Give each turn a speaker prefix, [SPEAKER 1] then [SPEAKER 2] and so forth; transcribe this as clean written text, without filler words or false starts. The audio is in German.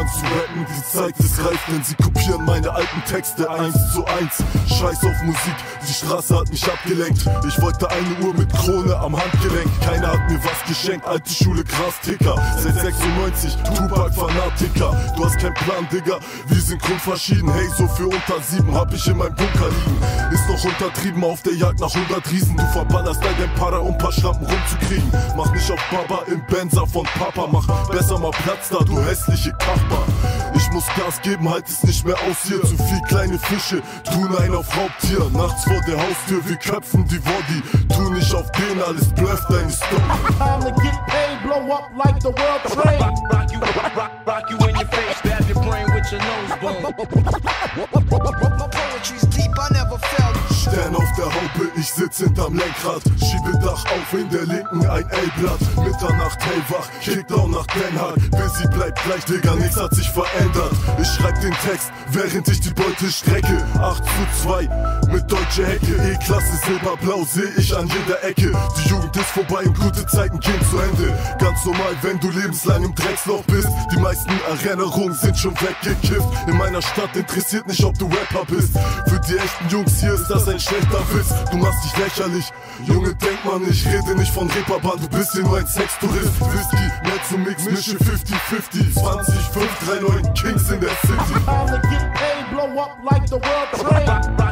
[SPEAKER 1] aufhören zu rappen, die Zeit ist reif, denn sie kopieren meine alten Texte 1:1. Scheiß auf Musik, die Straße hat mich abgelenkt. Ich wollte eine Uhr mit Krone am Handgelenk. Keiner hat mir was geschenkt, alte Schule Grasticker. Seit 96, Tupac-Fanatiker. Du hast keinen Plan, Digga, wir sind grundverschieden. Hey, so für unter 7 hab ich in meinem Bunker liegen. Ist noch untertrieben auf der Jagd nach 100 Riesen. Du verballerst dein Para, um paar Schlampen rumzukriegen. Mach nicht auf Baba im Benzer von Papa. Mach besser mal Platz da, du hässliche Kachbar. Ich muss Gas geben, halt es nicht mehr aus hier. Zu viel kleine Fische, tun einen auf Raubtier. Nachts vor der Haustür, wir köpfen die Woddy. Tu nicht auf den, alles bluff deine Story.
[SPEAKER 2] Time to get paid, blow up like the world trade.
[SPEAKER 3] Rock you in your face, stab your brain with your nose bone. My poetry's deep, I never felt.
[SPEAKER 1] Stern auf der Haube, ich sitz hinterm Lenkrad. Schiebedach auf, in der linken ein L-Blatt. Mitternacht hellwach, Kickdown nach Den Haag. Busy bleibt gleich, Digga, nichts hat sich verändert. Ich schreib den Text, während ich die Beute strecke. 8:2 mit deutsche Hecke. E-Klasse silberblau seh ich an jeder Ecke. Die Jugend ist vorbei und gute Zeiten gehen zu Ende. Ganz normal, wenn du lebenslang im Drecksloch bist. Die meisten Erinnerungen sind schon weggekifft. In meiner Stadt interessiert nicht, ob du Rapper bist. Für die echten Jungs hier ist das ein schlechter Witz. Du machst dich lächerlich, Junge, denk mal nicht. Rede nicht von Reeperbahn, du bist hier nur ein Sextourist. Whisky, Mezzo-Mix, mische 50-50. 20, 5, 3, 9 Kings in der City.
[SPEAKER 2] Time to get paid, blow up like the world trade.